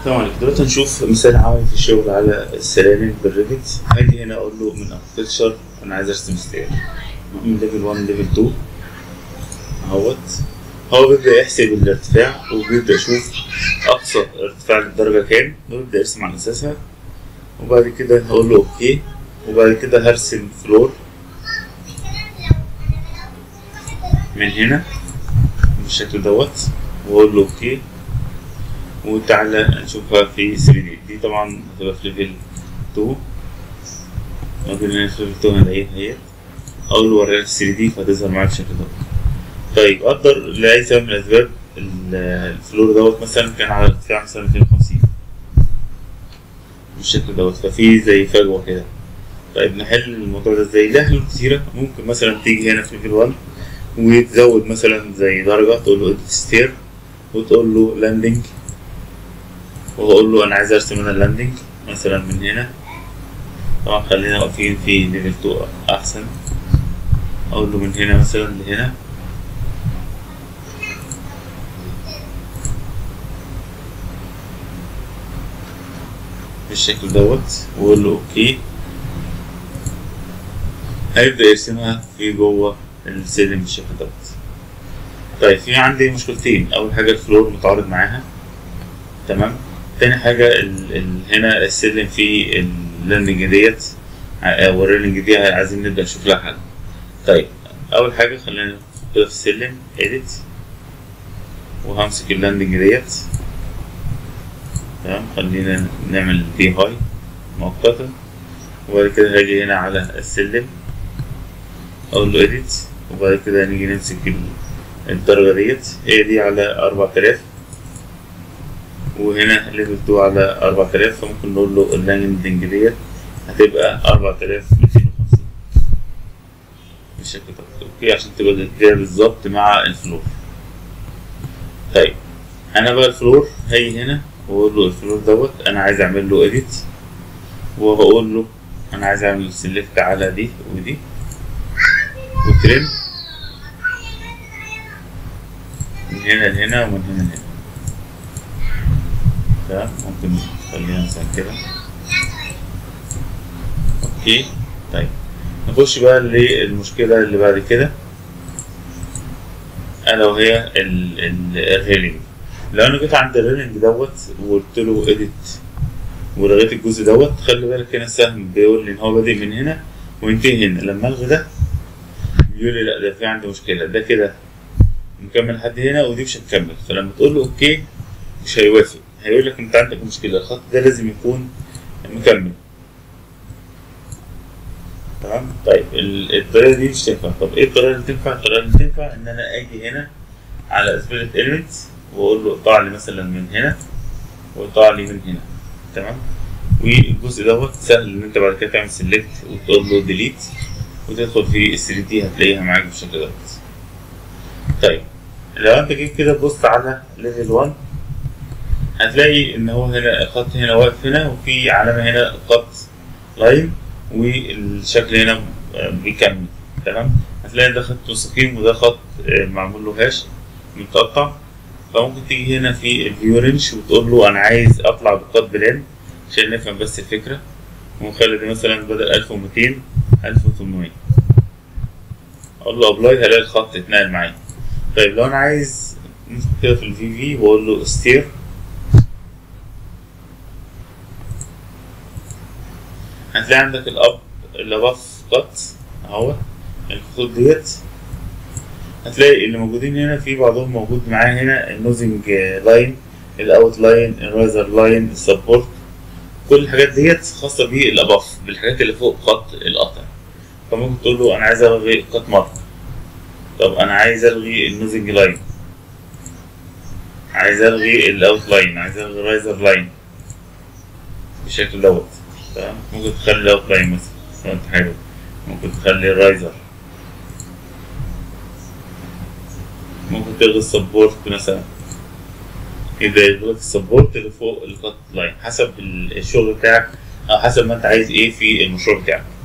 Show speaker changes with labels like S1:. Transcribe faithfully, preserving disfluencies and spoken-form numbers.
S1: طبعا دلوقتي هنشوف مثال عملي في الشغل على السلالم بالريفت. هاجي هنا اقول له من اركتشر انا عايز ارسم ستير من ليفل واحد ليفل اتنين اهوت. هو بيبدأ يحسب الارتفاع وبيبدأ يشوف أقصى ارتفاع للدرجة كام ويبدأ يرسم على أساسها، وبعد كده هقول له أوكي، وبعد كده هرسم فلور من هنا بالشكل دوت وأقول له أوكي، وتعالى نشوفها في ثري دي. دي طبعا هتبقى في ليفل اتنين، ممكن هنا في ليفل اتنين هلاقيها اهيت، أقول له وريها في ثري دي فهتظهر معايا بالشكل دوت. طيب أقدر لأي سبب من الأسباب الفلور دوت مثلا كان على ارتفاع مثلا ميتين وخمسين بالشكل دوت، ففي زي فجوة كده. طيب نحل الموضوع ده ازاي؟ لها حلول كتيرة. ممكن مثلا تيجي هنا في ليفل واحد وتزود مثلا زي درجة، تقول له اديت ستير وتقول له لاندنج، وأقول له أنا عايز أرسم هنا اللاندنج مثلا من هنا. طبعا خلينا واقفين في ليفل اتنين أحسن. أقول له من هنا مثلا لهنا، بالشكل دوت، وأقول له أوكي. هيبدأ يرسمها في جوه السلم بالشكل دوت. طيب في عندي مشكلتين. أول حاجة الفلور متعارض معاها، تمام. تاني حاجة ال ال هنا السلم في اللاندنج ديت والريلنج دي عايزين نبدأ نشوف لها حل. طيب أول حاجة خلينا كده في السلم إيديت، وهمسك اللاندنج ديت، تمام. خلينا نعمل دي هاي مؤقتا، وبعد كده هاجي هنا على السلم أقول له إيديت، وبعد كده نيجي نمسك الدرجة ديت، هي دي على أربعة آلاف وهنا ليفل اتنين على أربعة آلاف، فممكن نقول له اللاندنج ديت هتبقى أربعة آلاف وميتين وخمسين بالشكل ده. اوكي عشان تبقى الدايرة بالظبط مع الفلور. طيب انا بقى الفلور هاجي هنا واقول له الفلور دوت انا عايز اعمل له اديت، وهقول له انا عايز اعمل سيلكت على دي ودي وترم من هنا لهنا ومن هنا لهنا، تمام. ممكن خلينا مثلا كده اوكي. طيب نخش بقى للمشكلة اللي بعد كده، الا وهي الريلينج. لو انا جيت عند الريلينج دوت وقلت له اديت ولغيت الجزء دوت، خلي بالك هنا السهم بيقول لي ان هو بادئ من هنا وينتهي هنا. لما الغي ده بيقول لي لا ده في عندي مشكلة، ده كده مكمل لحد هنا ودي مش هتكمل. فلما تقول له اوكي مش هيوافق، هيقول لك انت عندك مشكلة، الخط ده لازم يكون مكمل، تمام. طيب الطريقة دي مش تنفع. طب ايه الطريقة اللي تنفع؟ الطريقة اللي تنفع ان انا اجي هنا على اسبلت ايلمنت واقول له اقطع لي مثلا من هنا واقطع لي من هنا، تمام. والجزء دوت سهل ان انت بعد كده تعمل سيلكت وتقول له ديليت وتدخل في ال ثري دي هتلاقيها معاك بالشكل دوت. طيب لو انت جيت كده بص على ليفل واحد هتلاقي ان هو هنا الخط هنا واقف هنا وفي علامة هنا خط لاين والشكل هنا بيكمل، تمام. هتلاقي ده خط مستقيم وده خط معمول له هاش متقطع. فممكن تيجي هنا في الفيو رينج وتقول له انا عايز اطلع بقط بلان عشان نفهم بس الفكرة، ونخلي دي مثلا بدل ألف وميتين ألف وتمنمية، اقول له ابلاي هلاقي الخط اتنقل معايا. طيب لو انا عايز كده في الفي في واقول له ستير، هتلاقي عندك الاب الاباف قط اهو الخطوط ديت. هتلاقي اللي موجودين هنا في بعضهم موجود معاه هنا النوزنج لاين، الاوت لاين، الرايزر لاين، السبورت، كل الحاجات ديت خاصة بالاباف بالحاجات اللي فوق خط القطع. فممكن تقول له انا عايز الغي كات مارك، طب انا عايز الغي النوزنج لاين، عايز الغي الاوت لاين، عايز الغي الرايزر لاين بالشكل دوت، تمام. ممكن تخلي الاوت لاين مثلا لو انت حابب، ممكن تخلي الرايزر، ممكن تلغي السبورت مثلا، يبقى يلغي السبورت اللي فوق الكات لاين حسب الشغل بتاعك او حسب ما انت عايز ايه في المشروع بتاعك.